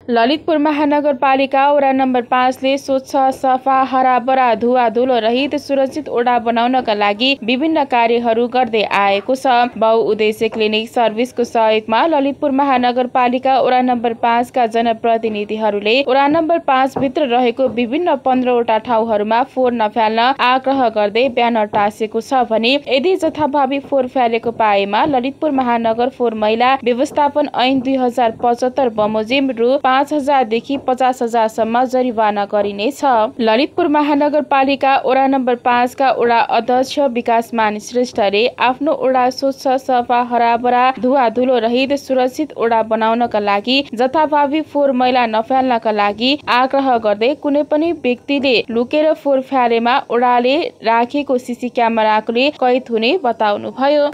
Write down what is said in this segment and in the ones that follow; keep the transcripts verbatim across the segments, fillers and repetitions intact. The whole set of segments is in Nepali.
ललितपुर महानगरपालिका वडा नम्बर पाँचले स्वच्छ सफा हराभरा धुवा धुलो रहित सुरक्षित ओडा बनाउनका लागि विभिन्न कार्यहरू गर्दै आएको छ। बहुउद्देश्य क्लिनिक सर्भिसको सहयोगमा ललितपुर महानगरपालिका वडा नम्बर पाँचका जनप्रतिनिधिहरूले वडा नम्बर पाँच भित्र रहेको विभिन्न पन्ध्रवटा ठाउँहरूमा फोहोर नफाल्न आग्रह गर्दै ब्यानर टाँसेको छ भने यदि जथाभावी फोहोर फालेको पाएमा ललितपुर महानगर फोहोर मैला व्यवस्थापन ऐन दुई हजार पचहत्तर बमोजिम रु पाँच हजारदेखि पचास हजारसम्म जरिवाना गरिनेछ। ललितपुर महानगरपालिका वडा नम्बर पाँचका वडा अध्यक्ष विकासमान श्रेष्ठले आफ्नो वडा स्वच्छ सफा हराभरा धुवा धुलो रहित सुरक्षित वडा बनाउनका लागि जथाभावी फोहोर मैला नफाल्नका लागि आग्रह गर्दै कुनै पनि व्यक्तिले लुकेर फोहोर फालेमा वडाले राखेको सीसी क्यामेराले कैद हुने बताउनुभयो।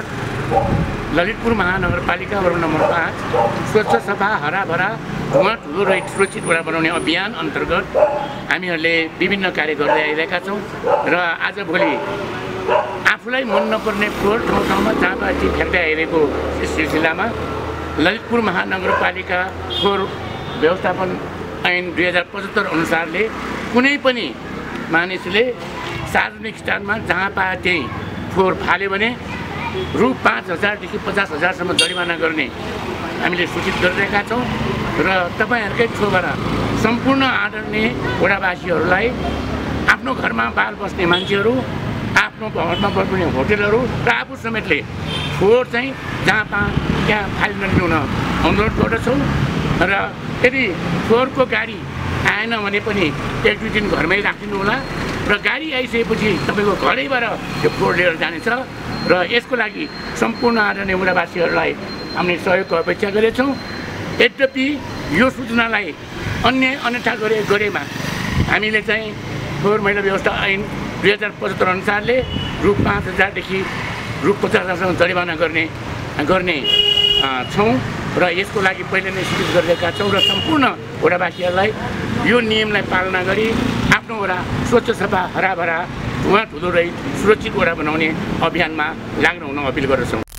ललितपुर महानगरपालिका वडा नम्बर पाँच स्वच्छ सफा हराभरा धुवा धुलो रहित सुरक्षित वडा बनाउने अभियान अन्तर्गत हामीहरूले विभिन्न कार्य गर्दै आइरहेका छौँ र आजभोलि आफूलाई मन नपर्ने फोहोर ठाउँ ठाउँमा जहाँपाती फ्याँक्दै आइरहेको सिलसिलामा ललितपुर महानगरपालिका फोहोर व्यवस्थापन ऐन दुई हजार पचहत्तर अनुसारले कुनै पनि मानिसले सार्वजनिक स्थानमा जहाँ पाए त्यहीँ फोहोर फाल्यो भने रु पाँच हजारदेखि पचास हजारसम्म जरिवाना गर्ने हामीले सूचित गरिरहेका छौँ र तपाईँहरूकै थ्रुबाट सम्पूर्ण आदरणीय वडावासीहरूलाई आफ्नो घरमा बाल बस्ने मान्छेहरू, आफ्नो भवनमा बस्ने होटेलहरू र आफू समेतले फोहोर चाहिँ जहाँ पा त्यहाँ फालिदिन अनुरोध गर्दछौँ र यदि फोहोरको गाडी आएन भने पनि एक दुई दिन घरमै राखिदिनु होला र गाडी आइसकेपछि तपाईँको घरैबाट त्यो फोहोर लिएर जानेछ र यसको लागि सम्पूर्ण आदरणीय वडावासीहरूलाई हामीले सहयोगको अपेक्षा गरेछौँ। यद्यपि यो सूचनालाई अन्य अन्यथा गरे गरेमा हामीले चाहिँ फोहोर मैला व्यवस्था ऐन दुई हजार पचहत्तर अनुसारले रु पाँच हजारदेखि रु पचास हजारसम्म जरिवाना गर्ने गर्ने छौँ र यसको लागि पहिले नै सूचित गरिरहेका छौँ र सम्पूर्ण वडावासीहरूलाई यो नियमलाई पालना गरी आफ्नो वडा स्वच्छ सफा हराभरा धुवा धुलो रहित सुरक्षित वडा बनाउने अभियानमा लाग्न हुन अपिल गर्दछौँ।